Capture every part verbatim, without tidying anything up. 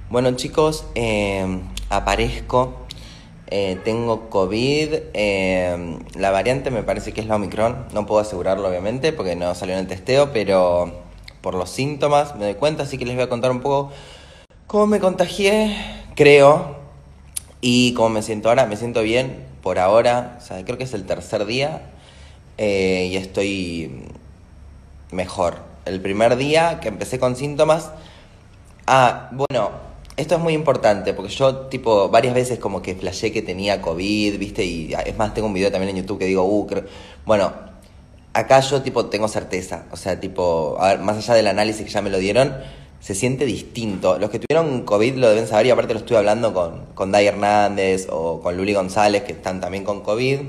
Bueno chicos, eh, aparezco, eh, tengo COVID, eh, la variante me parece que es la Omicron, no puedo asegurarlo obviamente porque no salió en el testeo, pero por los síntomas me doy cuenta, así que les voy a contar un poco cómo me contagié, creo, y cómo me siento ahora. Me siento bien por ahora, o sea, creo que es el tercer día eh, y estoy mejor. El primer día que empecé con síntomas, ah, bueno, esto es muy importante porque yo, tipo, varias veces como que flashé que tenía COVID, ¿viste? Y ah, es más, tengo un video también en YouTube que digo, uh, creo... Bueno, acá yo, tipo, tengo certeza. O sea, tipo, a ver, más allá del análisis que ya me lo dieron, se siente distinto. Los que tuvieron COVID lo deben saber y aparte lo estuve hablando con, con Day Hernández o con Luli González, que están también con COVID.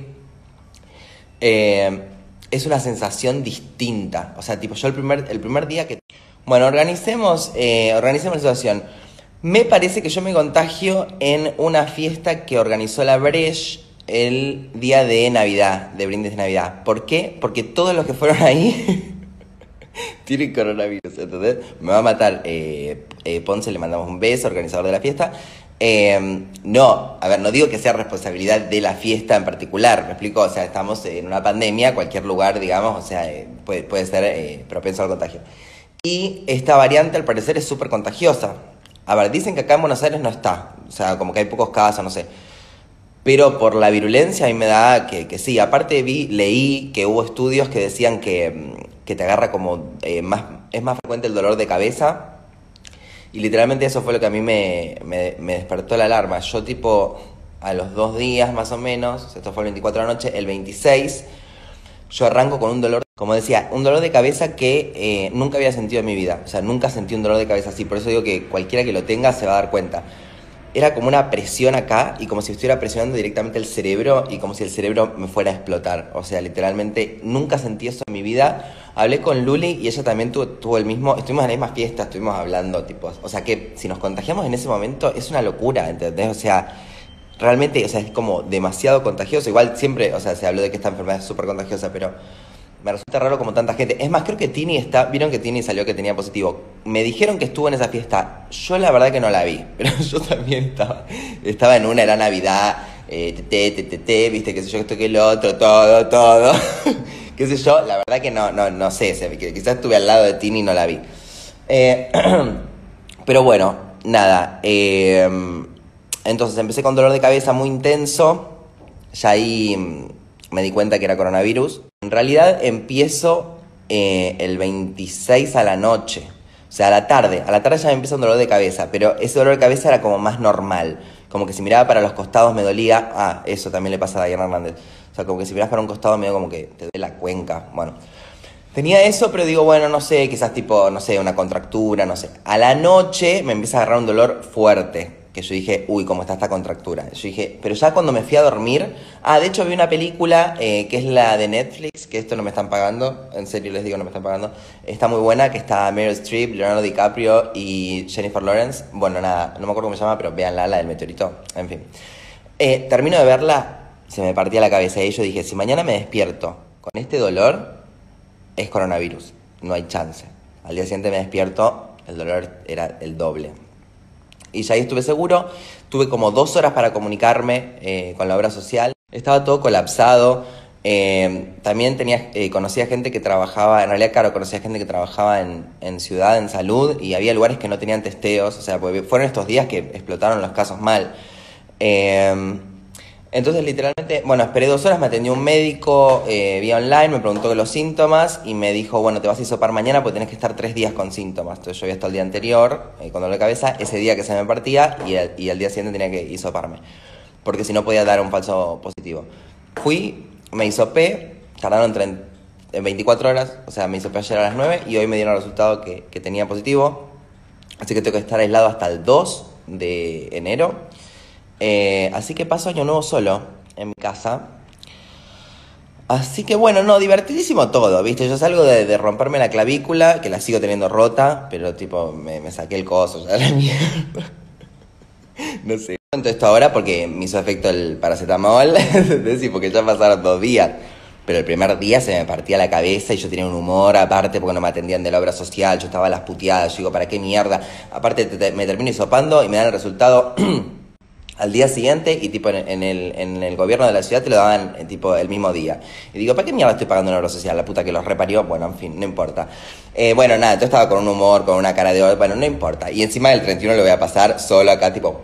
Eh, es una sensación distinta. O sea, tipo, yo el primer, el primer día que... Bueno, organicemos, eh, organicemos la situación. Me parece que yo me contagio en una fiesta que organizó la Breche el día de Navidad, de brindis de Navidad. ¿Por qué? Porque todos los que fueron ahí tienen coronavirus, ¿entendés? Me va a matar. Eh, eh, Ponce, le mandamos un beso, organizador de la fiesta. Eh, no, a ver, no digo que sea responsabilidad de la fiesta en particular, ¿me explico? O sea, estamos en una pandemia, cualquier lugar, digamos, o sea, eh, puede, puede ser eh, propenso al contagio. Y esta variante al parecer es súper contagiosa. A ver, dicen que acá en Buenos Aires no está, o sea, como que hay pocos casos, no sé. Pero por la virulencia a mí me da que, que sí. Aparte vi, leí que hubo estudios que decían que, que te agarra como, eh, más, es más frecuente el dolor de cabeza. Y literalmente eso fue lo que a mí me, me, me despertó la alarma. Yo tipo, a los dos días más o menos, esto fue el veinticuatro de la noche, el veintiséis... yo arranco con un dolor, como decía, un dolor de cabeza que eh, nunca había sentido en mi vida. O sea, nunca sentí un dolor de cabeza así. Por eso digo que cualquiera que lo tenga se va a dar cuenta. Era como una presión acá y como si estuviera presionando directamente el cerebro y como si el cerebro me fuera a explotar. O sea, literalmente nunca sentí eso en mi vida. Hablé con Luli y ella también tuvo, tuvo el mismo... Estuvimos en la misma fiesta, estuvimos hablando, tipo... O sea, que si nos contagiamos en ese momento es una locura, ¿entendés? O sea... realmente, o sea, es como demasiado contagioso. Igual siempre, o sea, se habló de que esta enfermedad es súper contagiosa, pero me resulta raro como tanta gente. Es más, creo que Tini está... ¿Vieron que Tini salió que tenía positivo? Me dijeron que estuvo en esa fiesta. Yo la verdad que no la vi, pero yo también estaba... Estaba en una, era Navidad, eh, te, te, te, te, viste, qué sé yo, esto que el otro, todo, todo. Qué sé yo, la verdad que no, no, no sé, quizás estuve al lado de Tini y no la vi. Eh, pero bueno, nada, eh... entonces empecé con dolor de cabeza muy intenso, ya ahí me di cuenta que era coronavirus. En realidad empiezo eh, el veintiséis a la noche, o sea, a la tarde. A la tarde ya me empieza un dolor de cabeza, pero ese dolor de cabeza era como más normal. Como que si miraba para los costados me dolía. Ah, eso también le pasa a Diana Hernández. O sea, como que si miras para un costado medio como que te duele la cuenca. Bueno, tenía eso, pero digo, bueno, no sé, quizás tipo, no sé, una contractura, no sé. A la noche me empieza a agarrar un dolor fuerte. Que yo dije, uy, ¿cómo está esta contractura? Yo dije, pero ya cuando me fui a dormir... Ah, de hecho vi una película eh, que es la de Netflix, que esto no me están pagando, en serio les digo, no me están pagando. Está muy buena, que está Meryl Streep, Leonardo DiCaprio y Jennifer Lawrence. Bueno, nada, no me acuerdo cómo se llama, pero véanla, la del meteorito, en fin. Eh, termino de verla, se me partía la cabeza y yo dije, si mañana me despierto con este dolor, es coronavirus, no hay chance. Al día siguiente me despierto, el dolor era el doble. Y ya ahí estuve seguro, tuve como dos horas para comunicarme eh, con la obra social. Estaba todo colapsado, eh, también tenía, eh, conocía gente que trabajaba, en realidad claro, conocía gente que trabajaba en, en ciudad, en salud, y había lugares que no tenían testeos, o sea, porque fueron estos días que explotaron los casos mal. Eh, Entonces, literalmente, bueno, esperé dos horas, me atendió un médico eh, vía online, me preguntó los síntomas y me dijo, bueno, te vas a hisopar mañana porque tenés que estar tres días con síntomas. Entonces yo había estado el día anterior eh, con dolor de cabeza, ese día que se me partía y el, y el día siguiente tenía que hisoparme, porque si no podía dar un falso positivo. Fui, me hisopé, tardaron en, en veinticuatro horas, o sea, me hisopé ayer a las nueve y hoy me dieron el resultado que, que tenía positivo, así que tengo que estar aislado hasta el dos de enero. Eh, así que paso año nuevo solo en mi casa. Así que bueno, no, divertidísimo todo, ¿viste? Yo salgo de, de romperme la clavícula, que la sigo teniendo rota, pero tipo, me, me saqué el coso, ya la mierda. No sé. Cuento esto ahora porque me hizo efecto el paracetamol, ¿entendés? Y porque ya pasaron dos días. pero el primer día se me partía la cabeza y yo tenía un humor aparte porque no me atendían de la obra social, yo estaba a las puteadas, yo digo, ¿para qué mierda? Aparte te, te, me termino hisopando y me dan el resultado al día siguiente y tipo en, en, el, en el gobierno de la ciudad te lo daban eh, tipo el mismo día. Y digo, ¿para qué mierda estoy pagando una obra social? La puta que los reparió, bueno, en fin, no importa. Eh, bueno, nada, yo estaba con un humor, con una cara de... Bueno, no importa. Y encima del treinta y uno lo voy a pasar solo acá tipo...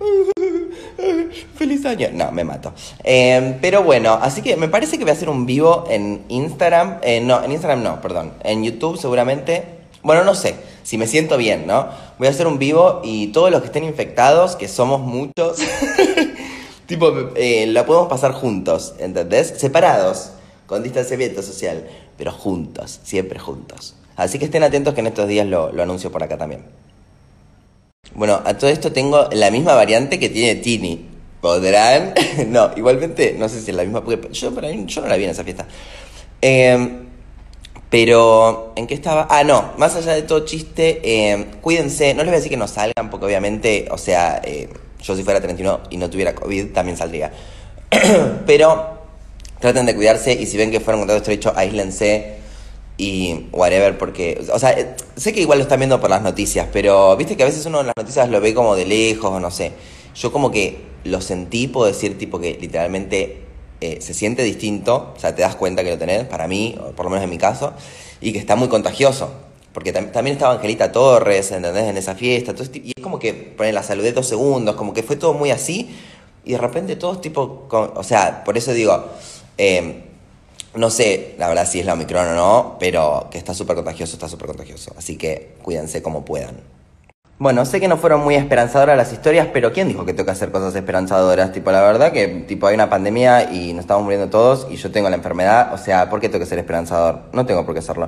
¡Feliz año! No, me mato. Eh, pero bueno, así que me parece que voy a hacer un vivo en Instagram. Eh, no, en Instagram no, perdón. En YouTube seguramente. Bueno, no sé. Si me siento bien, ¿no? Voy a hacer un vivo y todos los que estén infectados, que somos muchos, tipo, eh, la podemos pasar juntos, ¿entendés? Separados, con distanciamiento social, pero juntos, siempre juntos. Así que estén atentos que en estos días lo, lo anuncio por acá también. Bueno, a todo esto tengo la misma variante que tiene Tini. ¿Podrán? No, igualmente, no sé si es la misma, porque yo, para mí, yo no la vi en esa fiesta. Eh, pero, ¿en qué estaba? Ah, no, más allá de todo chiste, eh, cuídense, no les voy a decir que no salgan, porque obviamente, o sea, eh, yo si fuera treinta y uno y no tuviera COVID, también saldría. Pero, traten de cuidarse y si ven que fueron contacto estrecho, aíslense y whatever, porque, o sea, eh, sé que igual lo están viendo por las noticias, pero viste que a veces uno en las noticias lo ve como de lejos o no sé. Yo como que lo sentí, puedo decir, tipo que literalmente eh, se siente distinto, o sea, te das cuenta que lo tenés, para mí, o por lo menos en mi caso, y que está muy contagioso. Porque tam- también estaba Angelita Torres, ¿entendés? En esa fiesta, entonces, y es como que, poner la saludé dos segundos, como que fue todo muy así, y de repente todos tipo, con- o sea, por eso digo, eh, no sé, la verdad si es la Omicron o no, pero que está súper contagioso, está súper contagioso. Así que cuídense como puedan. Bueno, sé que no fueron muy esperanzadoras las historias, pero ¿quién dijo que tengo que hacer cosas esperanzadoras? Tipo, la verdad que tipo hay una pandemia y nos estamos muriendo todos y yo tengo la enfermedad, o sea, ¿por qué tengo que ser esperanzador? No tengo por qué serlo.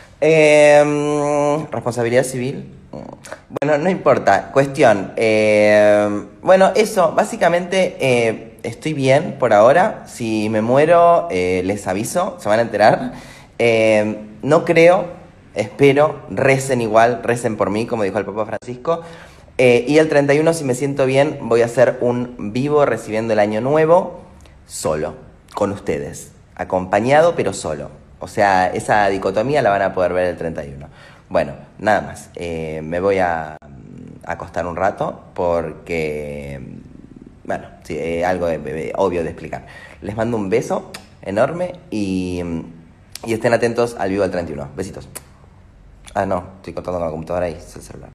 Eh, responsabilidad civil. Bueno, no importa. Cuestión. eh, bueno, eso, básicamente eh, estoy bien por ahora. Si me muero, eh, les aviso, se van a enterar. Eh, no creo, espero, recen igual, recen por mí, como dijo el Papa Francisco. Eh, y el treinta y uno, si me siento bien, voy a hacer un vivo recibiendo el año nuevo solo, con ustedes. Acompañado, pero solo. O sea, esa dicotomía la van a poder ver el treinta y uno. Bueno, nada más. Eh, me voy a mm, acostar un rato porque, bueno, sí, eh, algo de, de- obvio de explicar. Les mando un beso enorme y, mm, y estén atentos al vivo del treinta y uno. Besitos. Ah, no, estoy contando con la computadora y es el celular.